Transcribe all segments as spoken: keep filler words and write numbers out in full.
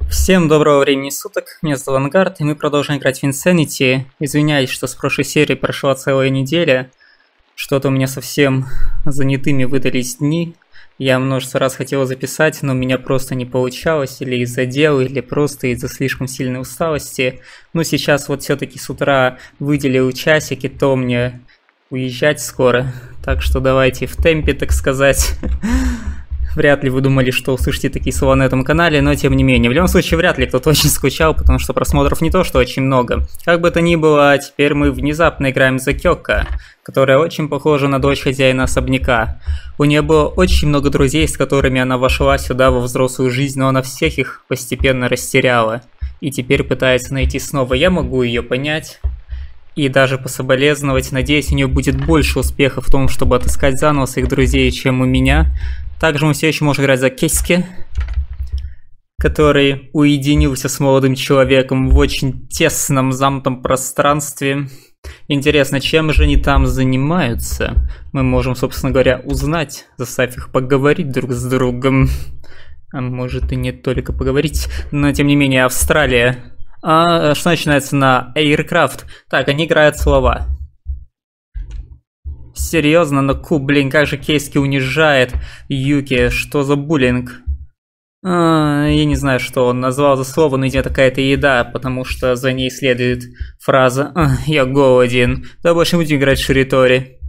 Всем доброго времени суток, меня зовут Авангард, и мы продолжаем играть в Insanity. Извиняюсь, что с прошлой серии прошла целая неделя. Что-то у меня совсем занятыми выдались дни. Я множество раз хотел записать, но у меня просто не получалось, или из-за дел, или просто из-за слишком сильной усталости. Но сейчас вот все-таки с утра выделил часик, и то мне уезжать скоро. Так что давайте в темпе, так сказать. Вряд ли вы думали, что услышите такие слова на этом канале, но тем не менее. В любом случае, вряд ли кто-то очень скучал, потому что просмотров не то, что очень много. Как бы то ни было, теперь мы внезапно играем за Кёка, которая очень похожа на дочь хозяина особняка. У нее было очень много друзей, с которыми она вошла сюда во взрослую жизнь, но она всех их постепенно растеряла. И теперь пытается найти снова. Я могу ее понять и даже пособолезновать. Надеюсь, у нее будет больше успеха в том, чтобы отыскать заново своих друзей, чем у меня. Также мы все еще можем играть за Кейски, который уединился с молодым человеком в очень тесном замкнутом пространстве. Интересно, чем же они там занимаются? Мы можем, собственно говоря, узнать, заставив их поговорить друг с другом. А может и не только поговорить, но тем не менее Австралия. А что начинается на Aircraft? Так, они играют слова. Серьезно, но ку, блин, как же Кейски унижает Юки, что за буллинг? А, я не знаю, что он назвал за слово, но идет какая-то еда, потому что за ней следует фраза а, «Я голоден». Да больше не будем играть в Ширитори.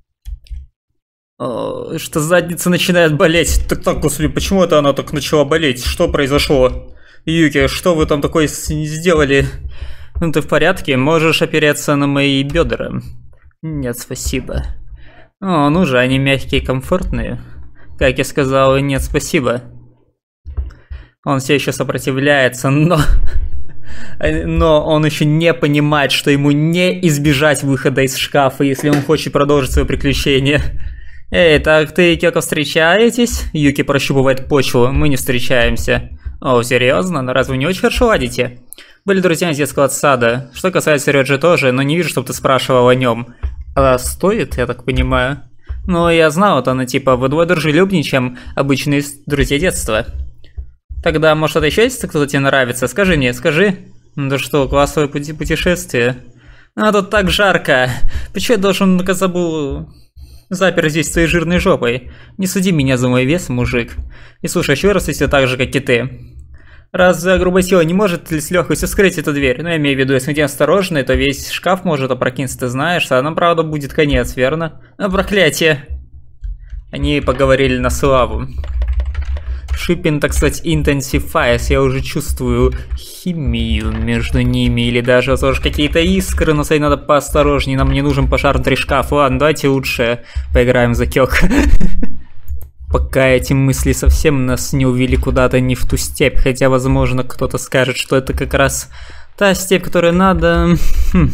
О, что задница начинает болеть. Так так, господи, почему это она так начала болеть? Что произошло? Юки, что вы там такое сделали? Ну ты в порядке? Можешь опереться на мои бедра? Нет, спасибо. О, ну же, они мягкие и комфортные. Как я сказал, нет, спасибо. Он все еще сопротивляется, но... но он еще не понимает, что ему не избежать выхода из шкафа, если он хочет продолжить свое приключение. Эй, так ты и Кёко встречаетесь? Юки прощупывает почву, мы не встречаемся. О, серьезно? Но разве вы не очень хорошо ладите? Были друзьями с детского сада. Что касается Рёджи тоже, но не вижу, чтобы ты спрашивал о нем. А стоит, я так понимаю? Ну, я знал, вот она типа вдвое дружелюбнее, чем обычные друзья детства. Тогда, может, это еще есть кто-то тебе нравится? Скажи мне, скажи. Да что, классовое пути путешествие. А тут так жарко. Почему я должен, забыл, запер здесь своей жирной жопой? Не суди меня за мой вес, мужик. И слушай, еще раз, если так же, как и ты. Раз грубая сила не может ли с легкостью скрыть эту дверь? Ну, я имею в виду, если мы идем осторожно, то весь шкаф может опрокинуться, ты знаешь, а нам, правда, будет конец, верно? А, проклятие! Они поговорили на славу. Shipping, так сказать, intensifies. Я уже чувствую химию между ними, или даже, возможно, какие-то искры, но с этим надо поосторожнее, нам не нужен пожар внутри шкафа. Ладно, давайте лучше поиграем за Кёка. Пока эти мысли совсем нас не увели куда-то не в ту степь, хотя, возможно, кто-то скажет, что это как раз та степь, которую надо... Хм.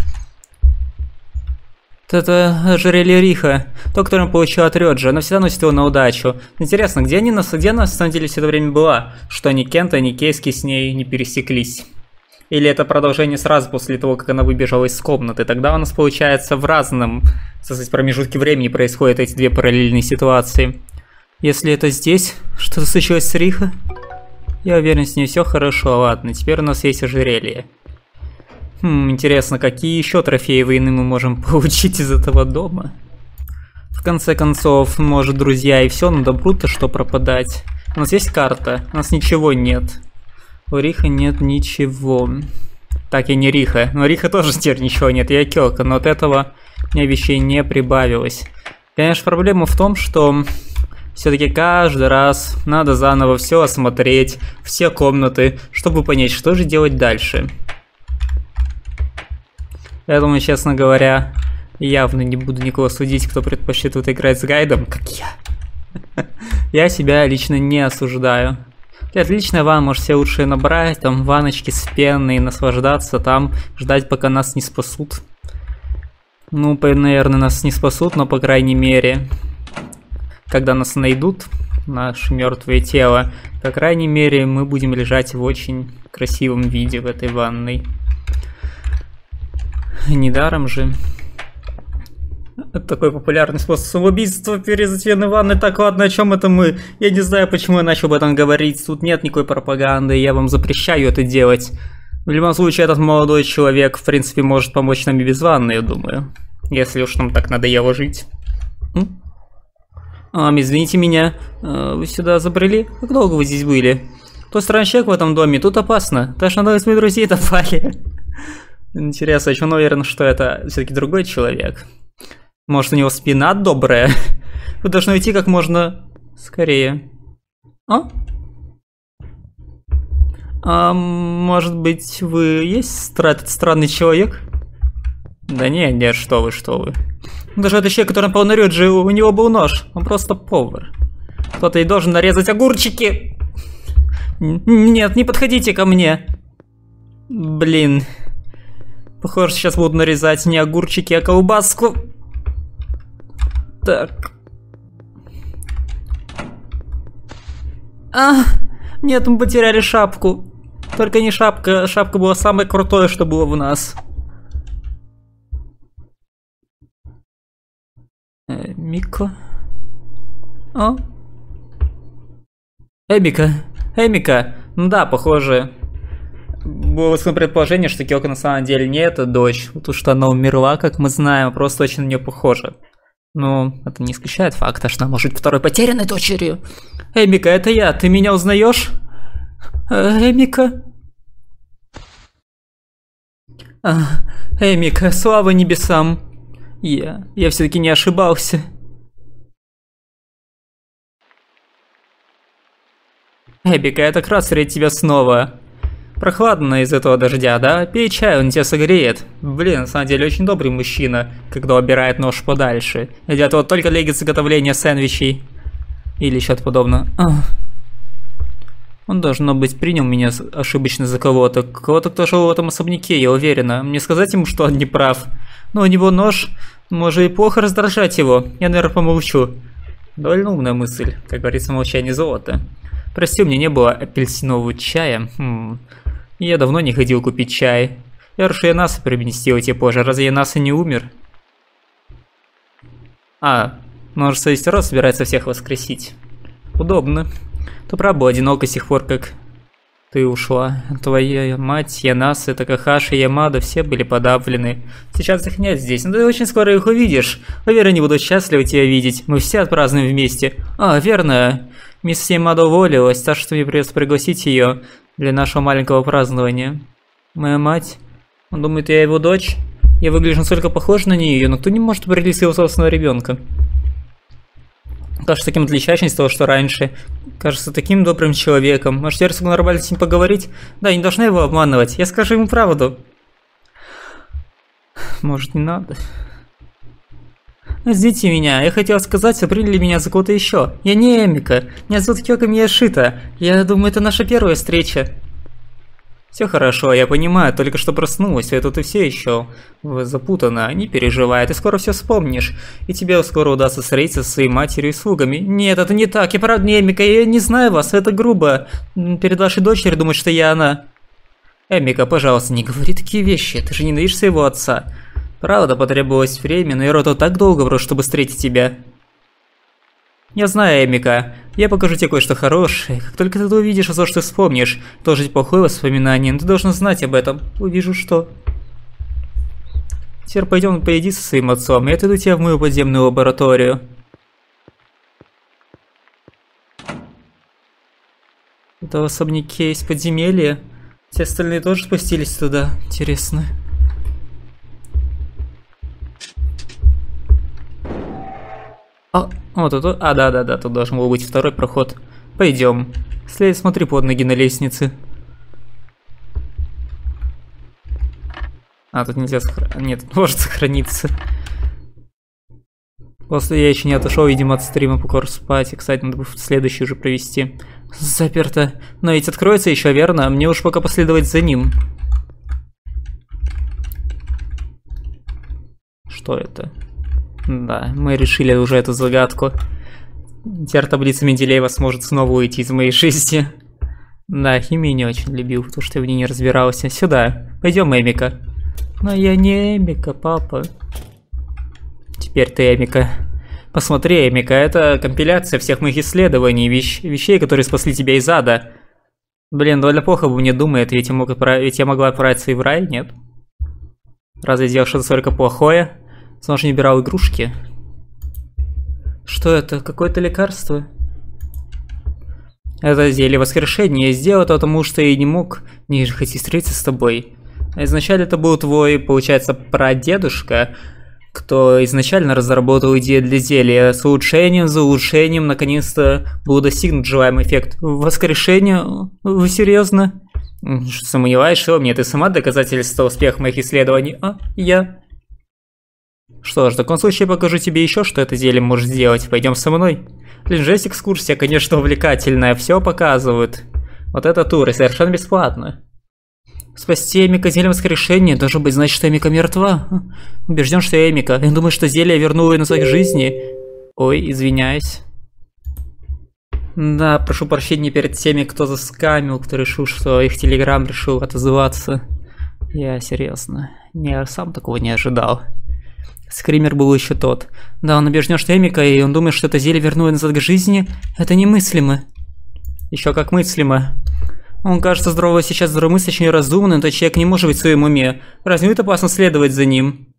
Это ожерелье Риха, то, которое он получил от Рёджи, она всегда носит его на удачу. Интересно, где, они, где она на самом деле все это время была? Что ни Кента, ни Кейски с ней не пересеклись? Или это продолжение сразу после того, как она выбежала из комнаты? Тогда у нас, получается, в разном, так сказать, промежутке времени происходят эти две параллельные ситуации. Если это здесь, что-то случилось с Риха? Я уверен, с ней все хорошо. Ладно, теперь у нас есть ожерелье. Хм, интересно, какие еще трофеи войны мы можем получить из этого дома? В конце концов, может, друзья, и все, но добру-то что пропадать. У нас есть карта, у нас ничего нет. У Риха нет ничего. Так, я не Риха. Но Риха тоже теперь ничего нет, я Кёка, но от этого у меня вещей не прибавилось. Конечно, проблема в том, что... все-таки каждый раз надо заново все осмотреть, все комнаты, чтобы понять, что же делать дальше. Я думаю, честно говоря, явно не буду никого судить, кто предпочтет вот играть с гайдом, как я. Я себя лично не осуждаю. Отличная ванна, может все лучше набрать, там ванночки с пеной, наслаждаться там, ждать, пока нас не спасут. Ну, наверное, нас не спасут, но по крайней мере... когда нас найдут, наше мертвое тело, по крайней мере, мы будем лежать в очень красивом виде в этой ванной. Недаром же. Это такой популярный способ самоубийства, перерезать вены ванны. Так, ладно, о чем это мы? Я не знаю, почему я начал об этом говорить. Тут нет никакой пропаганды, я вам запрещаю это делать. В любом случае, этот молодой человек, в принципе, может помочь нам и без ванны, я думаю. Если уж нам так надоело жить. А, извините меня, вы сюда забрели? Как долго вы здесь были? Тот странный человек в этом доме, тут опасно. Даже одного из моих друзей напали. Интересно, я очень уверен, что это все-таки другой человек. Может, у него спина добрая? Вы должны уйти как можно скорее. А? А может быть, вы есть стра странный человек? Да нет, нет, что вы, что вы. Даже этот человек, который напал на Рюджи, у него был нож. Он просто повар. Кто-то и должен нарезать огурчики. Нет, не подходите ко мне. Блин. Похоже, сейчас будут нарезать не огурчики, а колбаску. Так. А, нет, мы потеряли шапку. Только не шапка, шапка была самое крутое, что было в нас. Э, Мика. О. Эмика. Эмика. Ну да, похоже. Было высокое предположение, что Киоко на самом деле не эта дочь. Потому что она умерла, как мы знаем, просто очень на нее похожа. Но это не исключает факта, что она может быть второй потерянной дочерью. Эмика, это я. Ты меня узнаешь? Эмика? А, Эмика, слава небесам. Я, я все-таки не ошибался. Эмика, я так рад встретить тебя снова. Прохладно из этого дождя, да? Пей чай, он тебя согреет. Блин, на самом деле очень добрый мужчина, когда убирает нож подальше. И для этого только для изготовления сэндвичей. Или что-то подобное. Ах. Он, должно быть, принял меня ошибочно за кого-то. Кого-то, кто жил в этом особняке, я уверена. Мне сказать ему, что он не прав. Но у него нож, может и плохо раздражать его. Я, наверное, помолчу. Довольно умная мысль. Как говорится, молчание золото. Прости, у меня не было апельсинового чая. Хм. Я давно не ходил купить чай. Я рушу Янаса принести тебе позже. Разве Янаса не умер? А, может, совесть Рос собирается всех воскресить. Удобно. То правда, одиноко с тех пор, как ты ушла. Твоя мать, Янаса, Такахаши, Ямада, все были подавлены. Сейчас их нет здесь, но ты очень скоро их увидишь. Уверен, они будут счастливы тебя видеть. Мы все отпразднуем вместе. А, верно. Мисс Ямада уволилась, так что мне придется пригласить ее для нашего маленького празднования. Моя мать? Он думает, я его дочь? Я выгляжу настолько похож на нее, но кто не может определить своего собственного ребенка? Кажется таким отличающимся от того, что раньше. Кажется таким добрым человеком. Может, я смогу нормально с ним поговорить? Да, я не должна его обманывать. Я скажу ему правду. Может, не надо? Извините меня, я хотел сказать, что приняли меня за кого-то еще. Я не Эмика. Меня зовут Киоко Мияшита. Я думаю, это наша первая встреча. Все хорошо, я понимаю, только что проснулась, а тут и все еще запутано. Не переживай, ты скоро все вспомнишь. И тебе скоро удастся встретиться со своей матерью и слугами. Нет, это не так, я правда не Эмика, я не знаю вас, это грубо. Перед вашей дочерью думать, что я она. Эмика, пожалуйста, не говори такие вещи, ты же ненавидишь своего отца. Правда, потребовалось время, но Ирото так долго брос, чтобы встретить тебя. Я знаю, Эмика. Я покажу тебе кое-что хорошее. Как только ты это увидишь, а то, что ты вспомнишь, тоже плохое воспоминание, но ты должен знать об этом. Увижу что. Теперь пойдем поеди со своим отцом, я отведу тебя в мою подземную лабораторию. Это в особняке есть подземелье. Все остальные тоже спустились туда. Интересно. А, вот тут, а, да-да-да, тут должен был быть второй проход. Пойдем. След, смотри под ноги на лестнице. А, тут нельзя сохраниться. Нет, может сохраниться. После я еще не отошел, видимо, от стрима, пока спать. И, кстати, надо будет следующий уже провести. Заперто. Но ведь откроется еще, верно? Мне уж пока последовать за ним. Что это? Да, мы решили уже эту загадку. Теперь таблица Менделеева сможет снова уйти из моей жизни. Да, химию не очень любил, потому что я в ней не разбирался. Сюда. Пойдем, Эмика. Но я не Эмика, папа. теперь ты, Эмика. Посмотри, Эмика, это компиляция всех моих исследований, вещ вещей, которые спасли тебя из ада. Блин, довольно плохо бы мне думает, ведь я, мог отправ... ведь я могла отправиться и в рай, нет? Разве я сделал что-то столько плохое? Снова не убирал игрушки. Что это? Какое-то лекарство? Это зелье воскрешения. Я сделал это, потому что я не мог не хотеть встретиться с тобой. Изначально это был твой, получается, прадедушка, кто изначально разработал идею для зелья. С улучшением, за улучшением, наконец-то был достигнут желаемый эффект. Воскрешение? Вы серьезно? Сомневаешься во мне? Ты сама доказательство успеха моих исследований? А, я... Что ж, в таком случае я покажу тебе еще, что это зелье может сделать. Пойдем со мной. Блин, жесть, экскурсия, конечно, увлекательная. Все показывают. Вот это тур, и совершенно бесплатно. Спасти Эмика зельем воскрешения должно быть значит, что Эмика мертва. Убежден, что я Эмика. Я думаю, что зелье вернуло ее на своей жизни. Ой, извиняюсь. Да, прошу прощения перед теми, кто заскамил, кто решил, что их телеграм решил отозваться. Я серьезно. Я сам такого не ожидал. Скример был еще тот. Да, он убежден, что Эмика, и он думает, что это зелье вернуло назад к жизни. Это немыслимо. Еще как мыслимо. Он кажется здоровым сейчас, здравомыслящим и разумным, но человек не может быть в своем уме. Разве это опасно следовать за ним?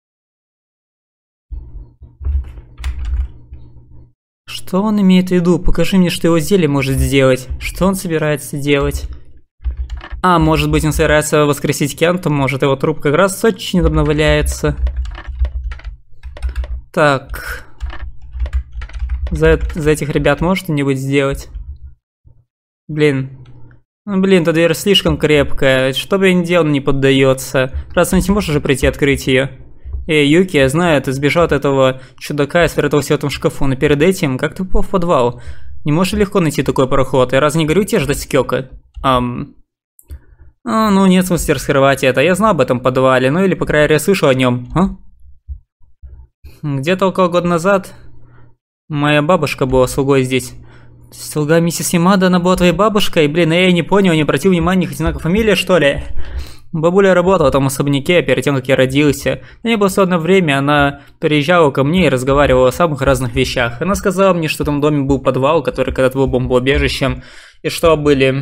Что он имеет в виду? Покажи мне, что его зелье может сделать. Что он собирается делать? А, может быть, он собирается воскресить Кента, может, его труп как раз очень удобно валяется. Так. За, за этих ребят может что-нибудь сделать? Блин. Ну, блин, эта дверь слишком крепкая. Что бы я ни делал, не поддается. Раз он не может же прийти открыть ее. Эй, Юки, я знаю, ты сбежал от этого чудака и спрятался в этом шкафу, но перед этим, как ты попал в подвал? Не можешь легко найти такой проход? Я раз не говорю тебе ждать Кёка? Ам... А, ну нет смысла раскрывать это. Я знал об этом подвале, ну или по крайней мере я слышал о нем. А? Где-то около года назад моя бабушка была слугой здесь. Слуга миссис Ямада, она была твоей бабушкой? Блин, я не понял, не обратил внимания, хоть одинаковая фамилия, что ли? Бабуля работала там в особняке перед тем, как я родился. На ней было свободное время, она приезжала ко мне и разговаривала о самых разных вещах. Она сказала мне, что в том доме был подвал, который когда-то был бомбоубежищем, и что были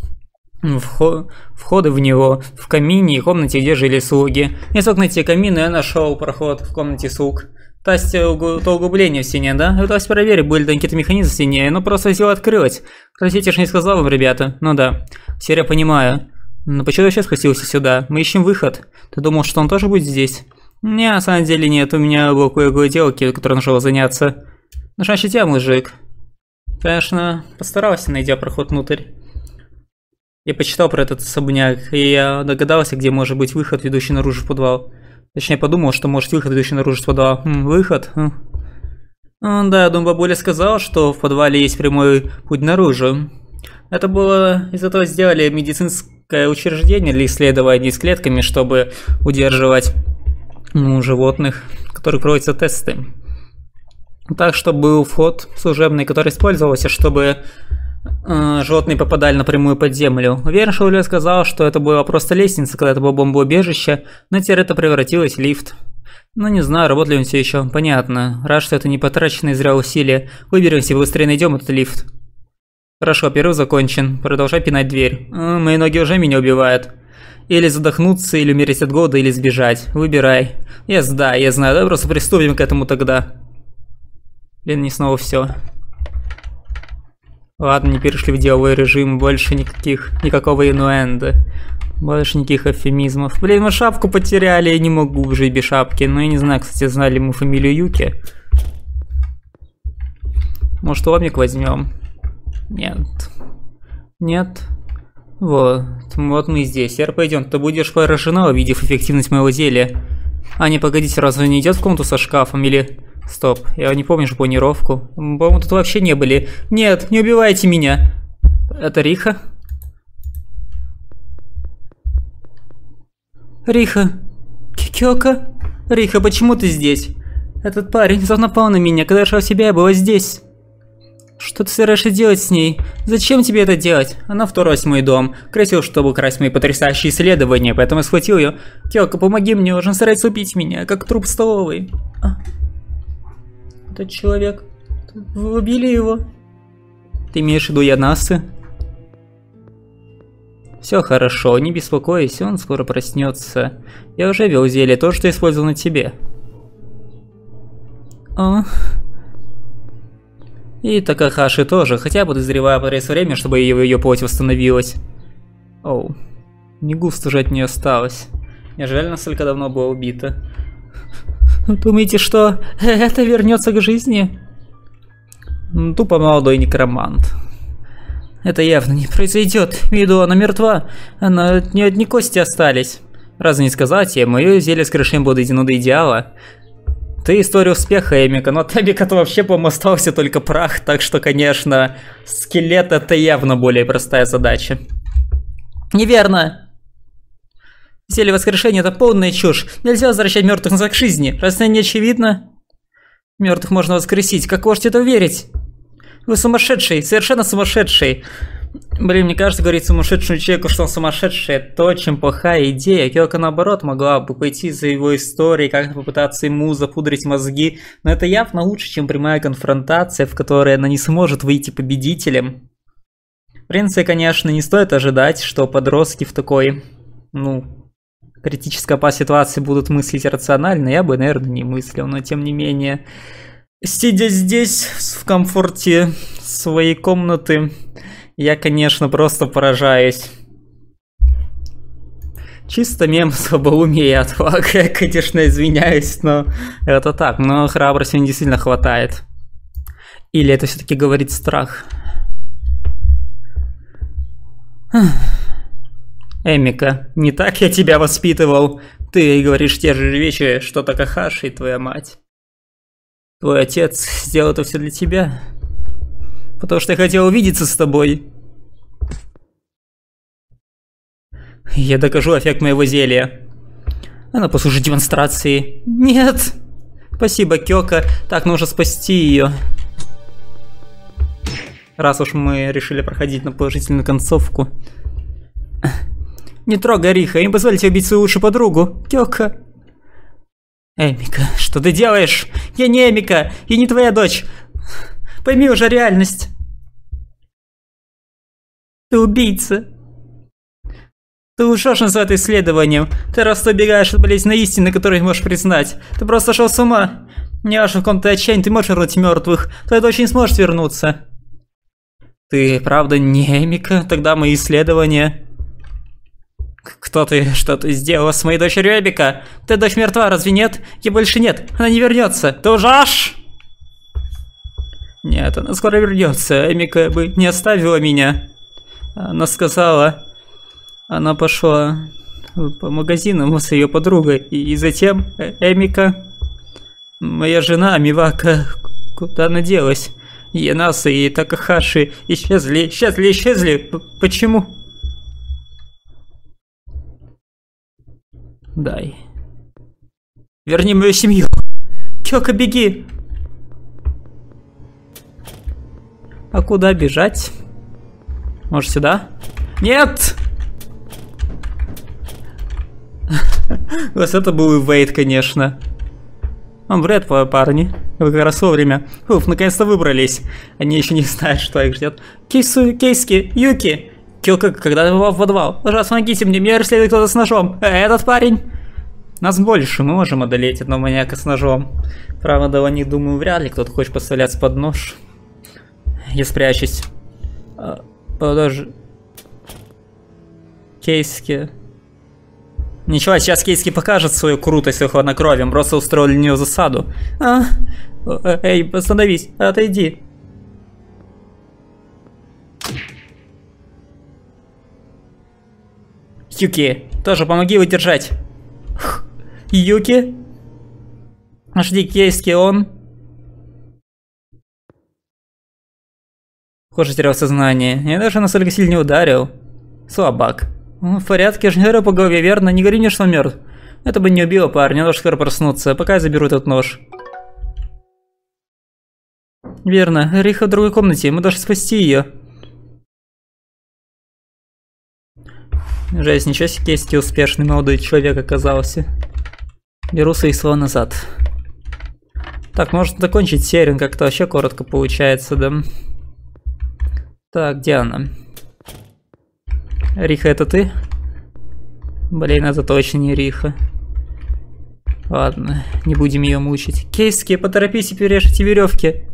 вход, входы в него в камине и комнате, где жили слуги. Я смог найти камин, и я нашел проход в комнате слуг. То есть, то углубление в стене, да? Пыталась проверить, были ли какие-то механизмы в стене, но просто взял открыть. Простите, я же не сказал вам, ребята. Ну да, все я понимаю. Но почему ты вообще спустился сюда? Мы ищем выход. Ты думал, что он тоже будет здесь? Не, на самом деле нет, у меня было кое-какое дело, которое нашел заняться. Ну значит, тебя, мужик. Конечно, постарался, найдя проход внутрь. Я почитал про этот особняк, и я догадался, где может быть выход, ведущий наружу в подвал. Точнее, подумал, что может выход, ведущий наружу в подвал. Хм, выход? Хм. Ну, да, я думаю, бабуля сказала, что в подвале есть прямой путь наружу. Это было из-за того, сделали медицинское учреждение для исследований с клетками, чтобы удерживать ну, животных, в которых проводятся тесты. Так что был вход служебный, который использовался, чтобы э, животные попадали напрямую под землю. Уверен, что Оля сказала, что это была просто лестница, когда это было бомбоубежище, но теперь это превратилось в лифт. Ну не знаю, работает ли он все еще. Понятно. Рад, что это не потраченные зря усилия. Выберемся и быстрее найдем этот лифт. Хорошо, перерыв закончен. Продолжай пинать дверь. Э, мои ноги уже меня убивают. Или задохнуться, или умереть от голода, или сбежать. Выбирай. Я да, я знаю. Давай просто приступим к этому тогда. Блин, не снова все. Ладно, не перешли в деловой режим. Больше никаких, никакого инуэнда. Больше никаких эвфемизмов. Блин, мы шапку потеряли. Я не могу жить без шапки. Но я не знаю, кстати, знали мы фамилию Юки. Может, ломик возьмем? Нет. Нет. Вот. Вот мы здесь. Теперь пойдем. Ты будешь поражена, увидев эффективность моего зелья. А не, погодите, разве не идет в комнату со шкафом? Или... Стоп, я не помню же планировку. По-моему, тут вообще не были. Нет, не убивайте меня. Это Риха? Риха. Кикёка? Риха, почему ты здесь? Этот парень напал на меня, когда я шел в себя, я была здесь. Что ты собираешься делать с ней? Зачем тебе это делать? Она вторглась в мой дом. Красил, чтобы украсть мои потрясающие исследования, поэтому я схватил ее. Кёка, помоги мне, уже старается убить меня, как труп в столовой. А. этот человек? Вы убили его? Ты имеешь в виду Янасы? Все хорошо, не беспокойся, он скоро проснется. Я уже вел зелье, то, что использовал на тебе. О. И Такахаши тоже, хотя подозреваю, потребуется время, чтобы ее, ее плоть восстановилась. Оу, не густо же от нее осталось. Неужели настолько давно была убита? Думаете, что это вернется к жизни? Тупо молодой некромант. Это явно не произойдет. Виду, она мертва. Она не одни кости остались. Разве не сказать ей, мое зелье с крышем было доведено до идеала. Ты история успеха, Эмика, но от Эмика-то вообще, по-моему, остался только прах, так что, конечно, скелет это явно более простая задача. Неверно! Зелье воскрешения это полная чушь. Нельзя возвращать мертвых назад к жизни. Разве не очевидно? Мертвых можно воскресить. Как можете это верить? Вы сумасшедший, совершенно сумасшедший. Блин, мне кажется, говорить сумасшедшему человеку, что он сумасшедший, это очень плохая идея. Кёка, наоборот, могла бы пойти за его историей, как-то попытаться ему запудрить мозги. Но это явно лучше, чем прямая конфронтация, в которой она не сможет выйти победителем. В принципе, конечно, не стоит ожидать, что подростки в такой, ну, критической опасной ситуации будут мыслить рационально. Я бы, наверное, не мыслил, но тем не менее... Сидя здесь, в комфорте своей комнаты, я, конечно, просто поражаюсь. Чисто мем слабоумия и отвага, я, конечно, извиняюсь, но это так. Но храбрости мне действительно хватает. Или это все-таки говорит страх? Эмика, не так я тебя воспитывал. Ты говоришь те же вещи, что Такахаши и твоя мать. Твой отец сделал это все для тебя. Потому что я хотел увидеться с тобой. Я докажу эффект моего зелья. Она послужит демонстрации. Нет! Спасибо, Кёка. Так, нужно спасти ее. Раз уж мы решили проходить на положительную концовку. Не трогай Риха, не позвольте убить свою лучшую подругу. Кёка. Эмика, что ты делаешь? Я не Эмика, я не твоя дочь. Пойми уже реальность. Ты убийца. Ты ушёшь за это исследованием. Ты раз убегаешь от болезненной истины, которую не можешь признать. Ты просто шел с ума. Не аж в каком-то отчаянии ты можешь вернуть мертвых. Твоя дочь не сможет вернуться. Ты правда не Эмика? Тогда мои исследования... Кто ты? Что ты сделала с моей дочерью Эмика? Ты дочь мертва, разве нет? Ей больше нет. Она не вернется. Ты лжешь? Нет, она скоро вернется. Эмика бы не оставила меня. Она сказала... Она пошла по магазинам с ее подругой. И, и затем Эмика... Моя жена Мивака... Куда она делась? Янаса и Такахаши исчезли, исчезли, исчезли. П почему? Дай. Верни мою семью. Кёка, беги. А куда бежать? Может, сюда? Нет! Вот это был Вейд, конечно. Он вред, парни. Вы как раз вовремя. Уф, наконец-то выбрались. Они еще не знают, что их ждет. Кейсу, Кейски, Юки. Кёка, когда ты попал в подвал? Пожалуйста, помогите мне, меня преследует кто-то с ножом. Этот парень? Нас больше, мы можем одолеть одного маньяка с ножом. Правда, у них, думаю, вряд ли кто-то хочет подставляться под нож. Я спрячусь. А, подожди. Кейски. Ничего, сейчас Кейски покажет свою крутость и хладнокровием. Просто устроили на нее засаду. А, эй, остановись, отойди. Юки, тоже помоги его держать. Юки? Жди, Кейски, он... Похоже, терял сознание. Я даже настолько сильно не ударил. Слабак. В порядке, я же не говорю по голове, верно? Не говори мне, что он мертв. Это бы не убило парня, он должен скоро проснуться, пока я заберу этот нож. Верно, Риха в другой комнате, мы должны спасти ее. Жесть, ничего себе, Кейски успешный молодой человек оказался. Беру свои слова назад. Так, может закончить серию, как-то вообще коротко получается, да? Так, где она? Риха, это ты? Блин, это точно не Риха. Ладно, не будем ее мучить. Кейски, поторопись и перережьте веревки.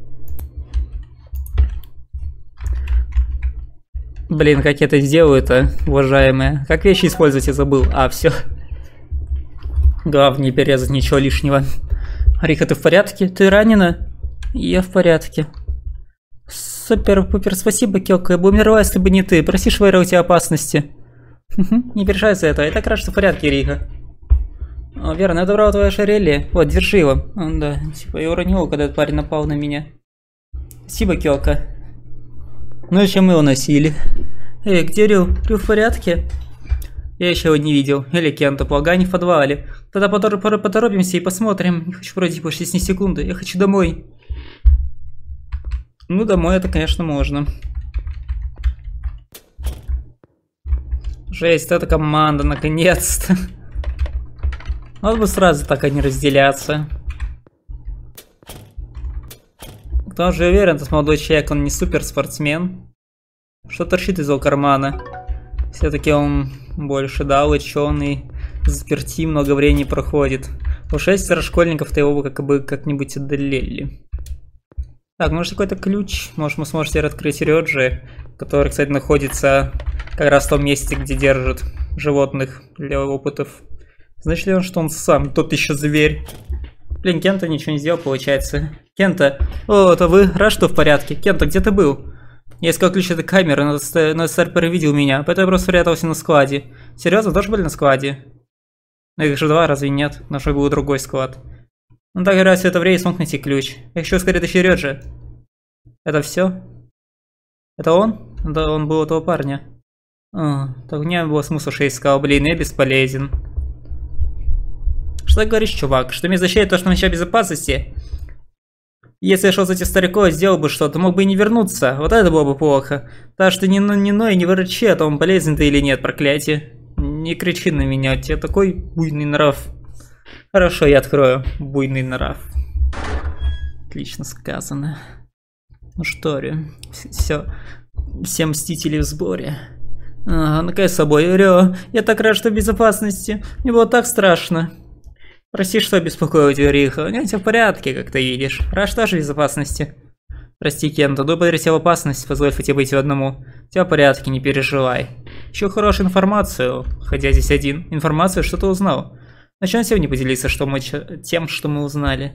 Блин, как я это сделаю-то, уважаемые? Как вещи использовать я забыл. А, все. Главное не перерезать ничего лишнего. Риха, ты в порядке? Ты ранена? Я в порядке. Супер-пупер, спасибо, Кёка. Я бы умерла, если бы не ты. Прости, что у тебя опасности. Не переживай за это. Я так рад, что в порядке, Риха. О, верно, я добрала твою Шарелли. Вот, держи его. О, да, типа я уронила, когда этот парень напал на меня. Спасибо, Кёка. Ну и чем мы его носили? Эй, где Рю? Рю в порядке? Я еще его не видел. Или Кента, полагаю, не в подвале. Тогда поторопимся и посмотрим. Не хочу пройти больше ни секунды. Я хочу домой. Ну, домой это, конечно, можно. Жесть, это команда, наконец-то. Надо бы сразу так они разделяться. К тому же я уверен, этот молодой человек, он не супер спортсмен. Что торчит из его кармана? Все-таки он больше, да, ученый, заперти, много времени проходит. У шестеро школьников-то его бы как бы как-нибудь одолели. Так, может какой-то ключ? Может мы сможете открыть Рёджи, который, кстати, находится как раз в том месте, где держат животных для опытов. Значит ли он, что он сам, тот еще зверь? Блин, Кента ничего не сделал, получается. Кента, о, это вы? Рад, что в порядке? Кента, где ты был? Я искал ключ от камеры, но Старпер видел меня, поэтому я просто спрятался на складе. Серьезно, тоже были на складе? Ну их же два, разве нет? Наш был другой склад. Ну так раз все это время смог найти ключ. Я хочу скорее тащить Рёджи. Это все? Это он? Да, он был у этого парня. А, так у меня было смысл, что я искал, блин, я бесполезен. Что ты говоришь, чувак? Что меня защищает то, что на начале безопасности? Если я шел за этим стариком и сделал бы что-то, мог бы и не вернуться. Вот это было бы плохо. Так что не, не ной, не ворочи, а то он полезен ты или нет, проклятие. Не кричи на меня, у тебя такой буйный нрав. Хорошо, я открою. Буйный нрав. Отлично сказано. Ну что, Рю, все, все мстители в сборе. Ага, наконец с собой, Рю, я так рад, что в безопасности. Мне было так страшно. Прости, что беспокоил тебя, Риха. У меня все в порядке, как ты видишь. Рад, что же в безопасности. Прости, Кента, добавить тебя в опасность, позволив тебе быть в одному. Все в порядке, не переживай. Еще хорошую информацию, хотя здесь один. Информацию, что ты узнал. Начнем сегодня поделиться что мы, тем, что мы узнали.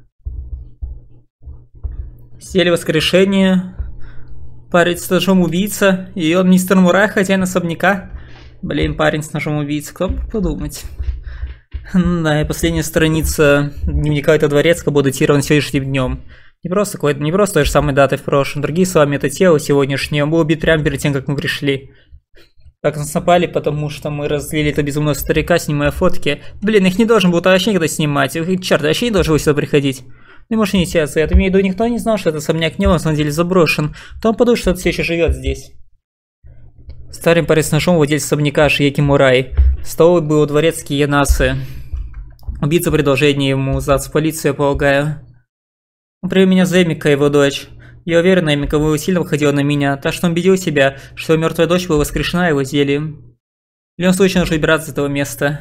Сели воскрешение. Парень с ножом убийца. И он мистер Мурай, хозяин особняка. Блин, парень с ножом убийца. Кто бы подумать. Да, и последняя страница дневника этого дворецкого была датирована сегодняшним днем. Не просто какой-то, не просто той же самой датой в прошлом. Другие словами, это тело сегодняшнее. Он был убит прямо перед тем, как мы пришли. Как нас напали, потому что мы разлили это безумного старика, снимая фотки. Блин, их не должен был вообще никогда снимать. Черт, вообще не должен был сюда приходить. Ну, может, не теться. Я имею в виду, никто не знал, что этот особняк не он, на самом деле заброшен. То он подумал, что он все еще живет здесь. Старый парень с ножом владелец особняка Шиеки Мурай. В столовой был дворецкий Янасы. Убийца предложение ему сдаться в полицию, я полагаю. Он привел меня за Эмика, его дочь. Я уверен, Эмика его сильно выходила на меня, так что он убедил себя, что его мертвая дочь была воскрешена его зельем. В любом случае нужно убираться с этого места.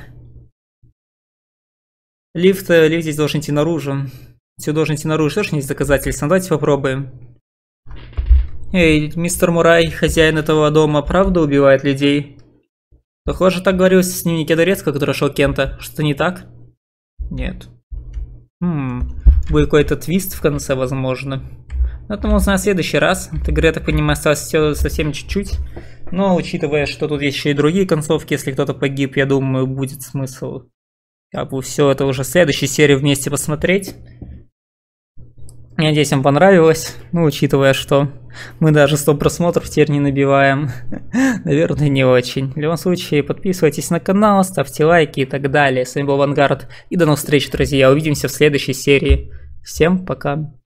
Лифт, лифт здесь должен идти наружу. Все должен идти наружу, тоже есть доказательства. Давайте попробуем. Эй, мистер Мурай, хозяин этого дома, правда убивает людей? Похоже, так говорилось в дневнике дворецкого, который шел Кента. Что-то не так? Нет. Хм, будет какой-то твист в конце, возможно. Но это мы узнаем в следующий раз. Эта игра, я так понимаю, осталось все совсем чуть-чуть. Но, учитывая, что тут есть еще и другие концовки, если кто-то погиб, я думаю, будет смысл как бы все это уже в следующей серии вместе посмотреть. Я надеюсь, вам понравилось. Ну, учитывая, что мы даже сто просмотров теперь не набиваем. Наверное, не очень. В любом случае, подписывайтесь на канал, ставьте лайки и так далее. С вами был Вангард. И до новых встреч, друзья. Увидимся в следующей серии. Всем пока.